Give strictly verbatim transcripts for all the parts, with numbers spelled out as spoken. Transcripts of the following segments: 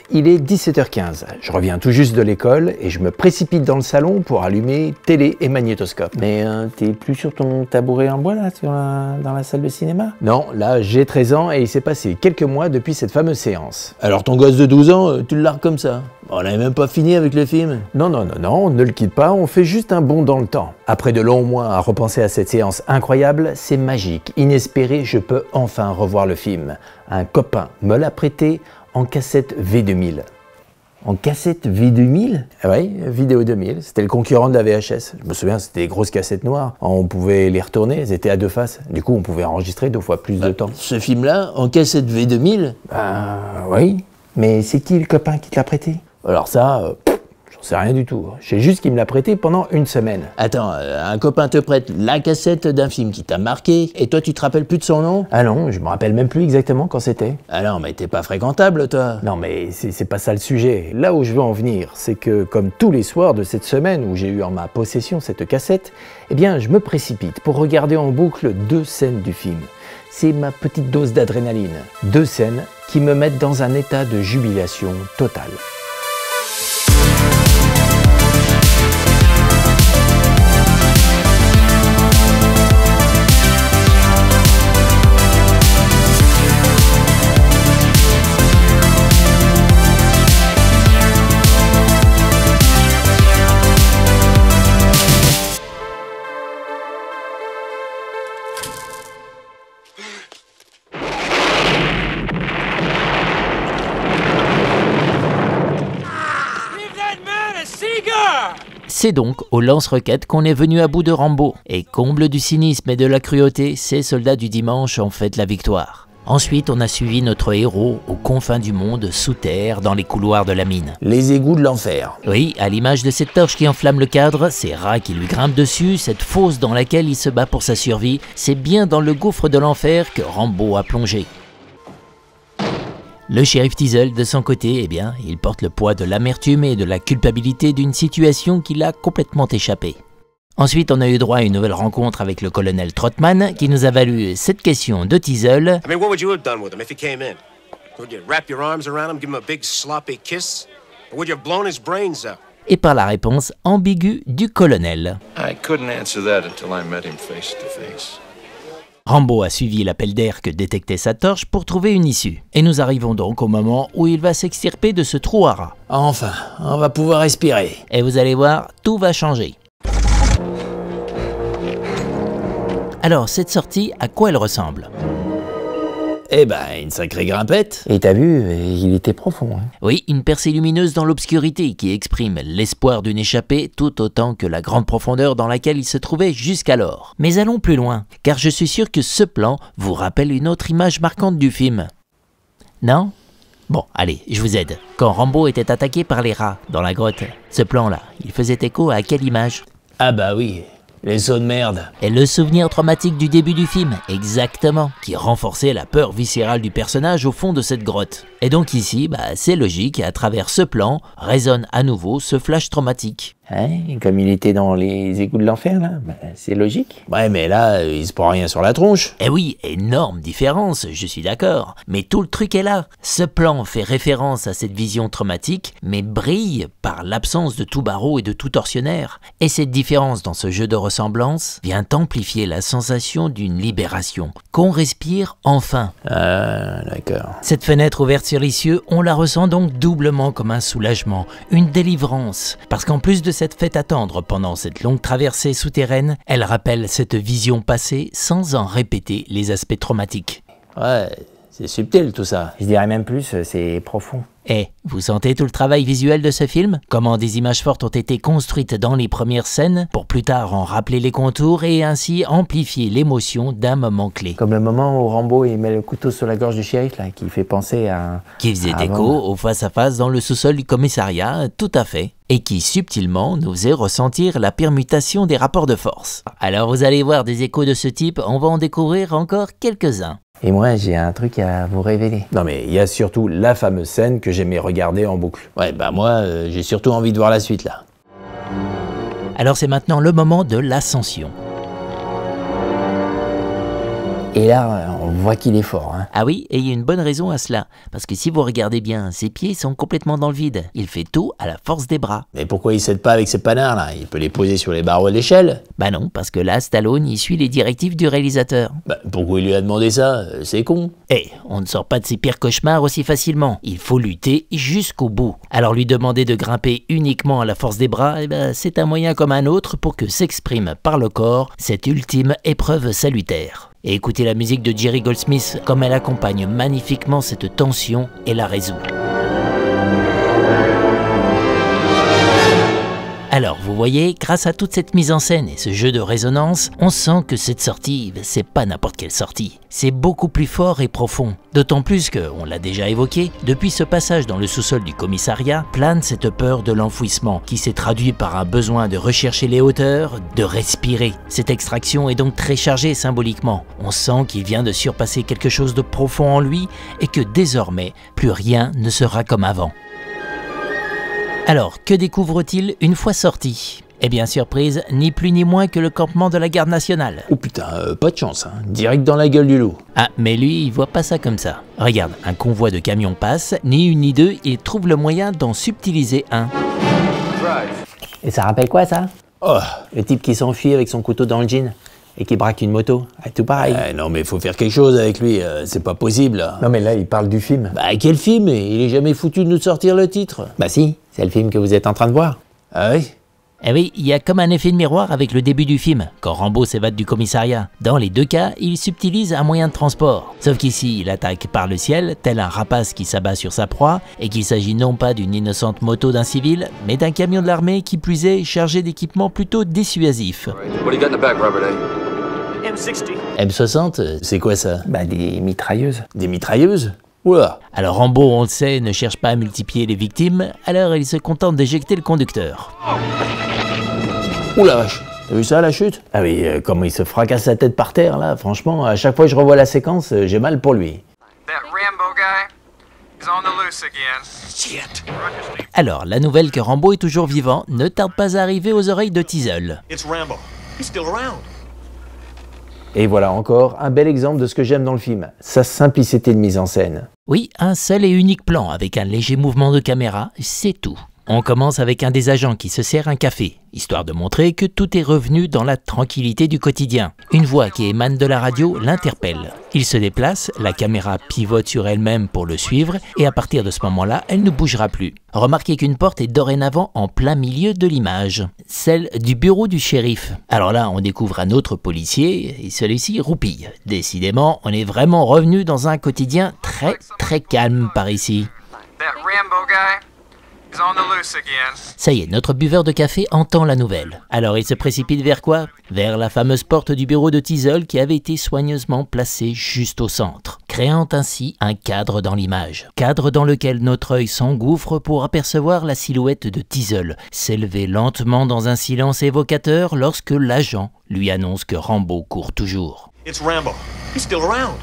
Il est dix-sept heures quinze. Je reviens tout juste de l'école et je me précipite dans le salon pour allumer télé et magnétoscope. Mais euh, t'es plus sur ton tabouret en bois là, sur la... dans la salle de cinéma? Non, là j'ai treize ans et il s'est passé quelques mois depuis cette fameuse séance. Alors ton gosse de douze ans, tu le largues comme ça? On n'avait même pas fini avec le film. Non, non, non, non, on ne le quitte pas, on fait juste un bond dans le temps. Après de longs mois à repenser à cette séance incroyable, c'est magique, inespéré, je peux enfin revoir le film. Un copain me l'a prêté en cassette V deux mille. En cassette V deux mille? Ah oui, Vidéo deux mille, c'était le concurrent de la V H S. Je me souviens, c'était des grosses cassettes noires. On pouvait les retourner, elles étaient à deux faces. Du coup, on pouvait enregistrer deux fois plus bah, de temps. Ce film-là, en cassette V deux mille? Ben oui, mais c'est qui le copain qui te l'a prêté? Alors ça, euh, pff, j'en sais rien du tout. Je sais juste qu'il me l'a prêté pendant une semaine. Attends, euh, un copain te prête la cassette d'un film qui t'a marqué, et toi tu te rappelles plus de son nom? Ah non, je me rappelle même plus exactement quand c'était. Ah non, mais t'es pas fréquentable toi. Non mais c'est pas ça le sujet. Là où je veux en venir, c'est que comme tous les soirs de cette semaine où j'ai eu en ma possession cette cassette, eh bien je me précipite pour regarder en boucle deux scènes du film. C'est ma petite dose d'adrénaline. Deux scènes qui me mettent dans un état de jubilation totale. C'est donc au lance-roquettes qu'on est venu à bout de Rambo. Et comble du cynisme et de la cruauté, ces soldats du dimanche ont fait la victoire. Ensuite, on a suivi notre héros aux confins du monde, sous terre, dans les couloirs de la mine. Les égouts de l'enfer. Oui, à l'image de cette torche qui enflamme le cadre, ces rats qui lui grimpent dessus, cette fosse dans laquelle il se bat pour sa survie, c'est bien dans le gouffre de l'enfer que Rambo a plongé. Le shérif Teasle, de son côté, eh bien, il porte le poids de l'amertume et de la culpabilité d'une situation qui l'a complètement échappé. Ensuite, on a eu droit à une nouvelle rencontre avec le colonel Trotman, qui nous a valu cette question de Teasle. I mean, what would you have done with him if he came in? Would you wrap your arms around him, give him a big sloppy kiss? Or would you have blown his brains out? Et par la réponse ambiguë du colonel. I couldn't answer that until I met him face to face. Rambo a suivi l'appel d'air que détectait sa torche pour trouver une issue. Et nous arrivons donc au moment où il va s'extirper de ce trou à rats. Enfin, on va pouvoir respirer. Et vous allez voir, tout va changer. Alors, cette sortie, à quoi elle ressemble? Eh ben, une sacrée grimpette. Et t'as vu, il était profond. Hein. Oui, une percée lumineuse dans l'obscurité qui exprime l'espoir d'une échappée tout autant que la grande profondeur dans laquelle il se trouvait jusqu'alors. Mais allons plus loin, car je suis sûr que ce plan vous rappelle une autre image marquante du film. Non? Bon, allez, je vous aide. Quand Rambo était attaqué par les rats dans la grotte, ce plan-là, il faisait écho à quelle image? Ah bah oui, les sauts de merde. Et le souvenir traumatique du début du film, exactement, qui renforçait la peur viscérale du personnage au fond de cette grotte. Et donc ici, bah, c'est logique, à travers ce plan, résonne à nouveau ce flash traumatique. Hein, comme il était dans les égouts de l'enfer, là, bah, c'est logique. Ouais, mais là, il se prend rien sur la tronche. Eh oui, énorme différence, je suis d'accord. Mais tout le truc est là. Ce plan fait référence à cette vision traumatique, mais brille par l'absence de tout barreau et de tout tortionnaire. Et cette différence dans ce jeu de ressemblance vient amplifier la sensation d'une libération, qu'on respire enfin. Ah, d'accord. Cette fenêtre ouverte sur les cieux, on la ressent donc doublement comme un soulagement, une délivrance, parce qu'en plus de s'être fait attendre pendant cette longue traversée souterraine, elle rappelle cette vision passée sans en répéter les aspects traumatiques. Ouais, c'est subtil tout ça. Je dirais même plus, c'est profond. Et vous sentez tout le travail visuel de ce film? Comment des images fortes ont été construites dans les premières scènes pour plus tard en rappeler les contours et ainsi amplifier l'émotion d'un moment clé. Comme le moment où Rambo il met le couteau sur la gorge du shérif, là, qui fait penser à... Qui faisait à écho au face-à-face dans le sous-sol du commissariat, tout à fait. Et qui subtilement nous faisait ressentir la permutation des rapports de force. Alors vous allez voir des échos de ce type, on va en découvrir encore quelques-uns. Et moi, j'ai un truc à vous révéler. Non mais il y a surtout la fameuse scène que j'aimais regarder en boucle. Ouais, bah moi, euh, j'ai surtout envie de voir la suite là. Alors c'est maintenant le moment de l'ascension. Et là, on voit qu'il est fort. Hein. Ah oui, et il y a une bonne raison à cela. Parce que si vous regardez bien, ses pieds sont complètement dans le vide. Il fait tout à la force des bras. Mais pourquoi il s'aide pas avec ses panards là? Il peut les poser sur les barreaux de l'échelle. Bah non, parce que là, Stallone, il suit les directives du réalisateur. Bah pourquoi il lui a demandé ça? C'est con. Eh, on ne sort pas de ses pires cauchemars aussi facilement. Il faut lutter jusqu'au bout. Alors lui demander de grimper uniquement à la force des bras, eh ben, c'est un moyen comme un autre pour que s'exprime par le corps cette ultime épreuve salutaire. Et écoutez la musique de Jerry Goldsmith comme elle accompagne magnifiquement cette tension et la résout. Alors, vous voyez, grâce à toute cette mise en scène et ce jeu de résonance, on sent que cette sortie, c'est pas n'importe quelle sortie. C'est beaucoup plus fort et profond. D'autant plus que, on l'a déjà évoqué, depuis ce passage dans le sous-sol du commissariat, plane cette peur de l'enfouissement, qui s'est traduit par un besoin de rechercher les hauteurs, de respirer. Cette extraction est donc très chargée symboliquement. On sent qu'il vient de surpasser quelque chose de profond en lui et que désormais, plus rien ne sera comme avant. Alors, que découvre-t-il une fois sorti? Eh bien, surprise, ni plus ni moins que le campement de la garde nationale. Oh putain, euh, pas de chance, hein. Direct dans la gueule du loup. Ah, mais lui, il voit pas ça comme ça. Regarde, un convoi de camions passe, ni une ni deux, il trouve le moyen d'en subtiliser un. Et ça rappelle quoi ça? Oh, le type qui s'enfuit avec son couteau dans le jean et qui braque une moto. Ah, tout pareil. Euh, non mais faut faire quelque chose avec lui, euh, c'est pas possible là. Non mais là, il parle du film. Bah quel film? Il est jamais foutu de nous sortir le titre. Bah si, c'est le film que vous êtes en train de voir. Ah oui? Eh oui, il y a comme un effet de miroir avec le début du film, quand Rambo s'évade du commissariat. Dans les deux cas, il subtilise un moyen de transport. Sauf qu'ici, il attaque par le ciel, tel un rapace qui s'abat sur sa proie, et qu'il s'agit non pas d'une innocente moto d'un civil, mais d'un camion de l'armée qui plus est chargé d'équipements plutôt dissuasifs. What do you got in the back, Robert A? M soixante. M soixante, c'est quoi ça? Bah des mitrailleuses. Des mitrailleuses? Oula. Alors Rambo, on le sait, ne cherche pas à multiplier les victimes, alors il se contente d'éjecter le conducteur. Oula vache, t'as vu ça la chute? Ah oui, euh, comment il se fracasse la tête par terre là, franchement, à chaque fois que je revois la séquence, euh, j'ai mal pour lui. That Rambo guy is on the loose again. Shit. Alors, la nouvelle que Rambo est toujours vivant ne tarde pas à arriver aux oreilles de Teasle. It's Rambo. He's still around. Et voilà encore un bel exemple de ce que j'aime dans le film, sa simplicité de mise en scène. Oui, un seul et unique plan avec un léger mouvement de caméra, c'est tout. On commence avec un des agents qui se sert un café, histoire de montrer que tout est revenu dans la tranquillité du quotidien. Une voix qui émane de la radio l'interpelle. Il se déplace, la caméra pivote sur elle-même pour le suivre, et à partir de ce moment-là, elle ne bougera plus. Remarquez qu'une porte est dorénavant en plein milieu de l'image, celle du bureau du shérif. Alors là, on découvre un autre policier, et celui-ci roupille. Décidément, on est vraiment revenu dans un quotidien très très calme par ici. That Rambo guy is on the loose again. Ça y est, notre buveur de café entend la nouvelle. Alors il se précipite vers quoi? Vers la fameuse porte du bureau de Teasle qui avait été soigneusement placée juste au centre, créant ainsi un cadre dans l'image. Cadre dans lequel notre œil s'engouffre pour apercevoir la silhouette de Teasle s'élever lentement dans un silence évocateur lorsque l'agent lui annonce que Rambo court toujours. It's Rambo. He's still around.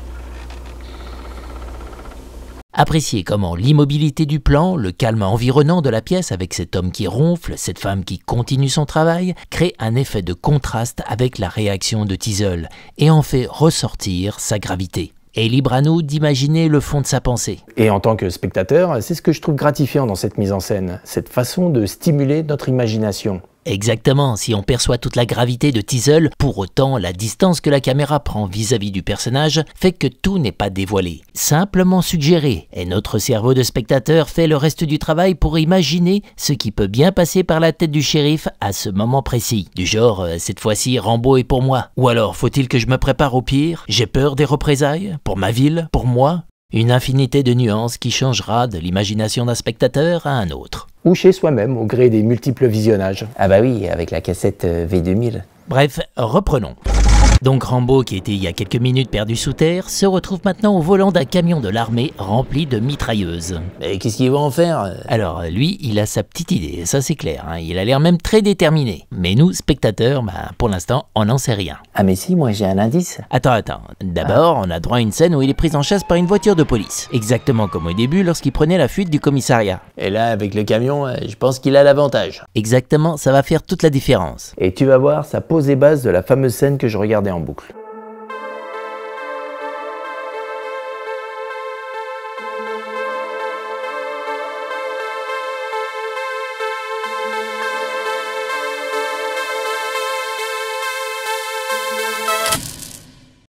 Appréciez comment l'immobilité du plan, le calme environnant de la pièce avec cet homme qui ronfle, cette femme qui continue son travail, crée un effet de contraste avec la réaction de Teasle et en fait ressortir sa gravité. Et libre à nous d'imaginer le fond de sa pensée. Et en tant que spectateur, c'est ce que je trouve gratifiant dans cette mise en scène, cette façon de stimuler notre imagination. Exactement, si on perçoit toute la gravité de Teasle, pour autant la distance que la caméra prend vis-à-vis du personnage fait que tout n'est pas dévoilé, simplement suggéré, et notre cerveau de spectateur fait le reste du travail pour imaginer ce qui peut bien passer par la tête du shérif à ce moment précis. Du genre, euh, cette fois-ci Rambo est pour moi, ou alors faut-il que je me prépare au pire? J'ai peur des représailles? Pour ma ville? Pour moi? Une infinité de nuances qui changera de l'imagination d'un spectateur à un autre. Ou chez soi-même, au gré des multiples visionnages. Ah bah oui, avec la cassette V deux mille. Bref, reprenons. Donc Rambo, qui était il y a quelques minutes perdu sous terre, se retrouve maintenant au volant d'un camion de l'armée rempli de mitrailleuses. Mais qu'est-ce qu'il va en faire? Alors lui, il a sa petite idée, ça c'est clair, hein. Il a l'air même très déterminé. Mais nous, spectateurs, bah, pour l'instant, on n'en sait rien. Ah mais si, moi j'ai un indice. Attends, attends. D'abord, on a droit à une scène où il est pris en chasse par une voiture de police. Exactement comme au début lorsqu'il prenait la fuite du commissariat. Et là, avec le camion, je pense qu'il a l'avantage. Exactement, ça va faire toute la différence. Et tu vas voir, ça pose les bases de la fameuse scène que je regardais en boucle.